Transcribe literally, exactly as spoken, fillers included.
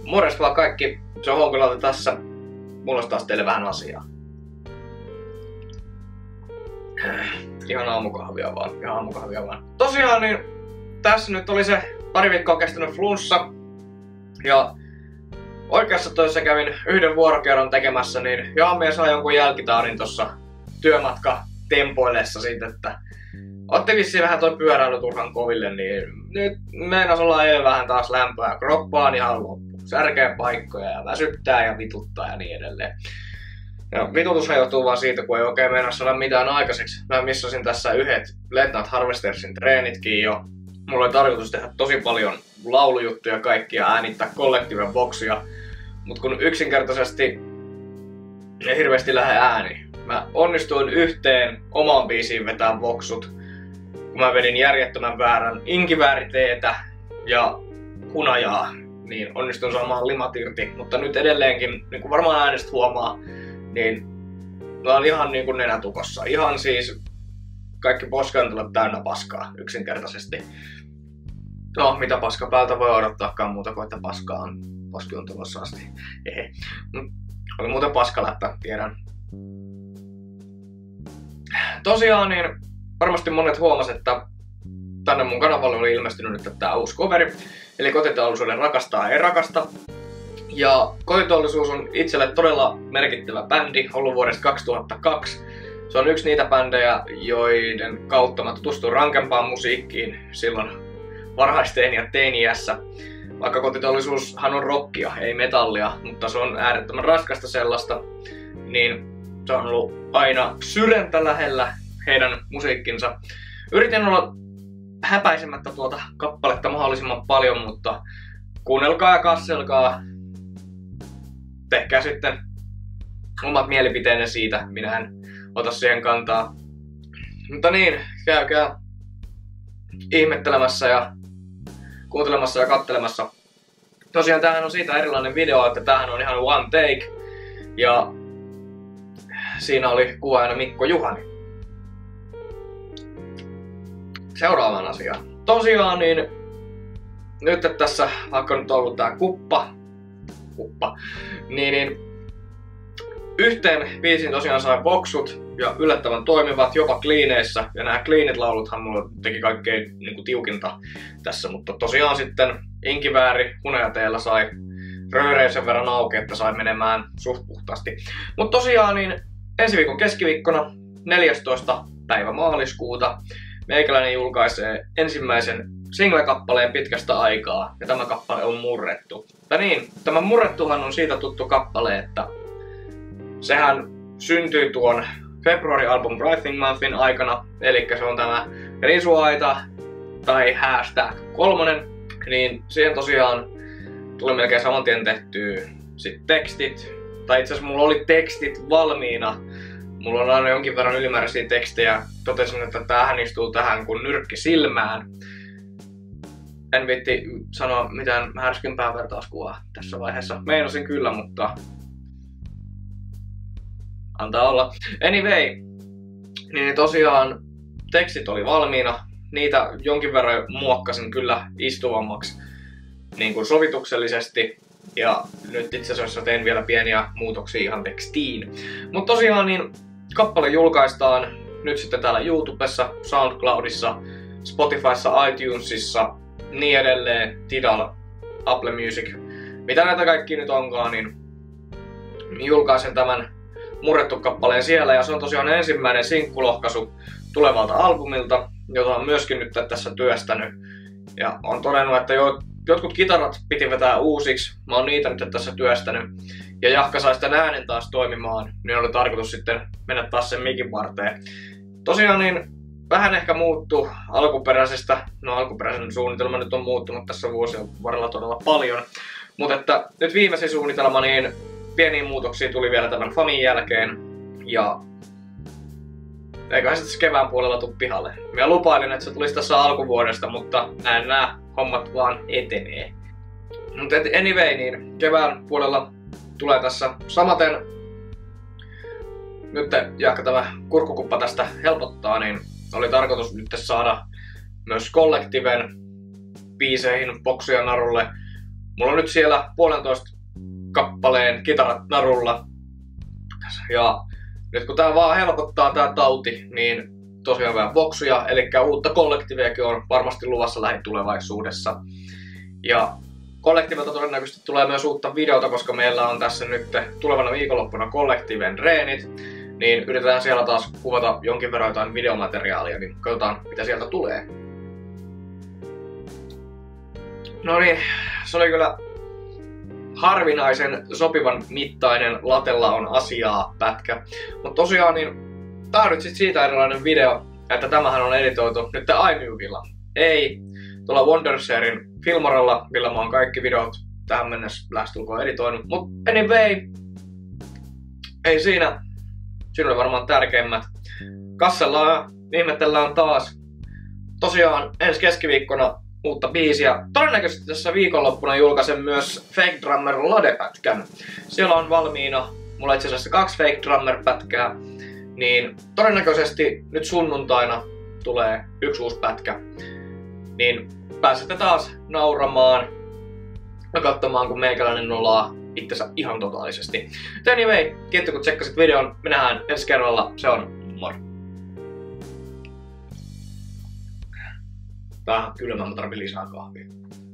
Morjesta vaan kaikki, se on Honkalalta tässä. Mulla olisi taas teille vähän asiaa. Ihan aamukahvia vaan, ihan aamukahvia vaan. Tosiaan niin tässä nyt oli se pari viikkoa kestänyt flunssa. Ja oikeassa töissä kävin yhden vuorokerran tekemässä, niin Jaamia sai jonkun jälkitaurin tossa työmatka tempoillessa siitä, että otti vissiin vähän toi pyöräily turhan koville, niin nyt meinas olla eilen vähän taas lämpöä. Kroppa on ihan loppu. Särkee paikkoja ja väsyttää ja vituttaa ja niin edelleen. Ja vitutus johtuu vaan siitä, kun ei oikein meinaa saada mitään aikaiseksi. Mä missasin tässä yhdet Late Night Harvestersin treenitkin jo. Mulla oli tarkoitus tehdä tosi paljon laulujuttuja kaikkia, äänittää Collectiven boksia. Mut kun yksinkertaisesti ei hirveästi lähde ääni. Mä onnistuin yhteen omaan biisiin vetää voksut, kun mä vedin järjettömän väärän inkivääriteetä ja hunajaa, niin onnistuin saamaan limat irti. Mutta nyt edelleenkin, niin kuin varmaan äänestä huomaa, niin mä oon ihan niin kuin nenätukossa. Ihan siis kaikki poskantelut täynnä paskaa yksinkertaisesti. No, mitä paska päältä voi odottaakaan muuta kuin, että paskaa on, paski on tulossa asti. Ehe. Oli muuten paskaläppä, tiedän. Tosiaan niin varmasti monet huomas, että tänne mun kanavalle oli ilmestynyt nyt tää uusi coveri. Eli Kotiteollisuuden rakastaa ei rakasta. Ja Kotiteollisuus on itselle todella merkittävä bändi, ollut vuodesta kaksituhattakaksi. Se on yksi niitä bändejä, joiden kautta mä tutustuin rankempaan musiikkiin silloin varhaisteini- ja teini-iässä. Vaikka Kotiteollisuushan on rockia, ei metallia, mutta se on äärettömän raskasta sellaista, niin se on ollut aina sydäntä lähellä heidän musiikkinsa. Yritin olla häpäisemättä tuota kappaletta mahdollisimman paljon, mutta kuunnelkaa ja katselkaa. Tehkää sitten omat mielipiteenne siitä, minä en ota siihen kantaa. Mutta niin, käykää ihmettelemässä ja kuuntelemassa ja katselemassa. Tosiaan tämähän on siitä erilainen video, että tämähän on ihan one take. Ja siinä oli kuvaajana Mikko Juhani. Seuraavaan asiaan. Tosiaan niin nyt että tässä, vaikka nyt on ollut tää kuppa, kuppa, niin, niin yhteen biisiin tosiaan sai voksut ja yllättävän toimivat jopa cleaneissä. Ja nämä cleanit lauluthan mulla teki kaikkein niin kuin tiukinta tässä, mutta tosiaan sitten inkivääri hunajateella sai röörein sen verran auki, että sai menemään suht puhtaasti. Mutta tosiaan niin ensi viikon keskiviikkona neljästoista päivä maaliskuuta meikäläinen julkaisee ensimmäisen single-kappaleen pitkästä aikaa, ja tämä kappale on Murrettu. Ja niin, tämä Murrettuhan on siitä tuttu kappale, että sehän syntyi tuon February-album Writing Monthin aikana, eli se on tämä risuaita tai hashtag kolmonen, niin siihen tosiaan tuli melkein saman tien tehtyä sit tekstit, tai itse asiassa mulla oli tekstit valmiina. Mulla on aina jonkin verran ylimääräisiä tekstejä. Totesin, että tämähän istuu tähän kuin nyrkki silmään. En viitti sanoa mitään härskympää vertauskuvaa tässä vaiheessa. Meinasin kyllä, mutta antaa olla. Anyway, niin tosiaan tekstit oli valmiina. Niitä jonkin verran muokkasin kyllä istuvammaksi niin kuin sovituksellisesti. Ja nyt itse asiassa tein vielä pieniä muutoksia ihan tekstiin. Mutta tosiaan niin kappale julkaistaan nyt sitten täällä YouTubessa, SoundCloudissa, Spotifyssa, iTunesissa, niin edelleen, Tidal, Apple Music. Mitä näitä kaikki nyt onkaan, niin julkaisen tämän Murrettu kappaleen siellä. Ja se on tosiaan ensimmäinen sinkkulohkaisu tulevalta albumilta, jota on myöskin nyt tässä työstänyt. Ja on todennut, että jo jotkut kitarat piti vetää uusiksi, mä oon niitä nyt tässä työstänyt. Ja Jahka sai sitten äänen taas toimimaan, niin oli tarkoitus sitten mennä taas sen mikin varteen. Tosiaan niin vähän ehkä muuttu alkuperäisestä, no alkuperäisen suunnitelma nyt on muuttunut tässä vuosien varrella todella paljon. Mutta että nyt viimeisin suunnitelma, niin pieniä muutoksia tuli vielä tämän Famin jälkeen. Ja eiköhän se tässä kevään puolella tuu pihalle. Mä lupailin, että se tulisi tässä alkuvuodesta, mutta näin nää hommat vaan etenee. Mutta anyway, niin kevään puolella tulee tässä samaten. Nyt Jahka tämä kurkkukuppa tästä helpottaa, niin oli tarkoitus nyt saada myös Collectiven biiseihin boksuja narulle mulla on nyt siellä puolentoista kappaleen kitarat narulla. Ja nyt kun tää vaan helpottaa tää tauti, niin tosiaan vähän voksuja, eli uutta kollektiiviakin on varmasti luvassa lähitulevaisuudessa. Ja kollektiivilta todennäköisesti tulee myös uutta videota, koska meillä on tässä nyt tulevana viikonloppuna kollektiivien reenit. Niin yritetään siellä taas kuvata jonkin verran jotain videomateriaalia, niin katsotaan mitä sieltä tulee. No niin, se oli kyllä harvinaisen sopivan mittainen latella on asiaa pätkä. Mutta tosiaan niin tää on nyt sit siitä erilainen video, että tämähän on editoitu nyt iMovilla. Ei tuolla Wondersharein Filmorella, millä mä oon kaikki videot tähän mennessä lähestulkoon editoinut. Mut anyway, ei siinä. Siinä oli varmaan tärkeimmät. Kassellaan ihmetellään taas. Tosiaan ensi keskiviikkona uutta biisiä. Todennäköisesti tässä viikonloppuna julkaisen myös Fake Drummer Lade-pätkän. Siellä on valmiina, mulla itse asiassa kaksi Fake Drummer-pätkää. Niin todennäköisesti nyt sunnuntaina tulee yksi uusi pätkä. Niin pääsette taas nauramaan ja katsomaan, kun meikäläinen nolaa itsensä ihan totaalisesti. Anyway, kiitos kun tsekkasit videon. Me nähdään ensi kerralla. Se on moro. Tää on kylmä, mä tarvitsen lisää kahvia.